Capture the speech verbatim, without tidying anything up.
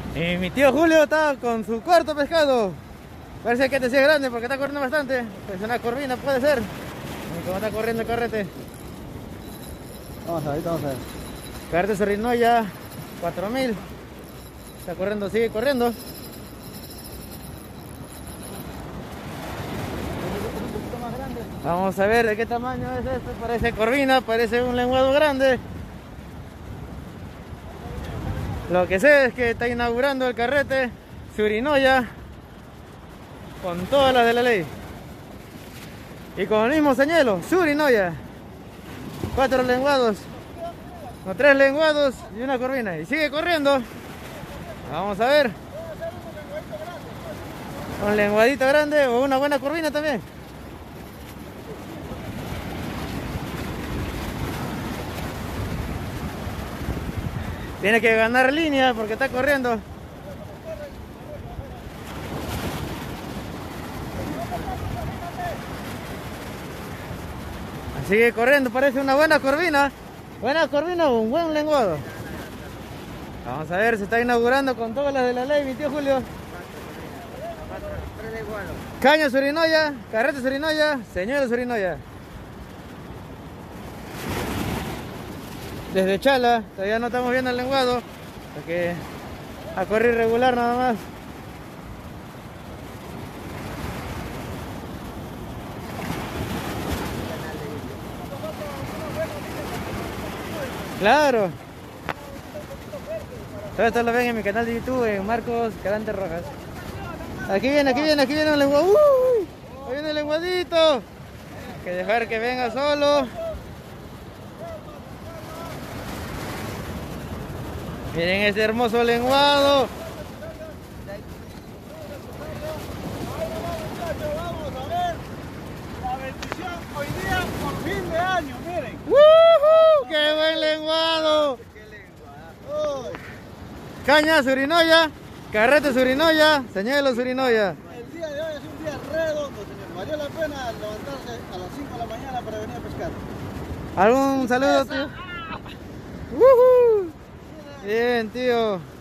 Y mi tío Julio está con su cuarto pescado. Parece que este sí es grande porque está corriendo bastante. Pues una corvina puede ser. Y como está corriendo el carrete. Vamos a ver, vamos a ver. Carrete Sorinoya, cuatro mil. Está corriendo, sigue corriendo. Vamos a ver de qué tamaño es esto. Parece corvina, parece un lenguado grande. Lo que sé es que está inaugurando el carrete Surinoya con todas las de la ley. Y con el mismo señuelo, Surinoya. Cuatro lenguados, o tres lenguados y una corvina. Y sigue corriendo. Vamos a ver. Un lenguadito grande o una buena corvina también. Tiene que ganar línea porque está corriendo. Sigue corriendo, parece una buena corvina. Buena corvina o un buen lenguado. Vamos a ver, se está inaugurando con todas las de la ley, mi tío Julio. Caña Surinoya, carrete Surinoya, señuelo Surinoya. Desde Chala, todavía no estamos viendo el lenguado, porque a correr regular nada más. Claro. Todo esto lo ven en mi canal de YouTube, en Marcos Calante Rojas. Aquí viene, aquí viene, aquí viene el lenguado. ¡Uy! Ahí viene el lenguadito. Hay que dejar que venga solo. Miren ese hermoso lenguado. Vamos a ver la bendición hoy día por fin de año, miren. ¡Woohoo! ¡Qué buen lenguado! ¡Qué lenguado! Caña Surinoya, carrete Surinoya, señuelo Surinoya. El día de hoy es un día redondo, señor. Valió la pena levantarse a las cinco de la mañana para venir a pescar. ¿Algún saludo, tío? ¡Woohoo! Bien, tío.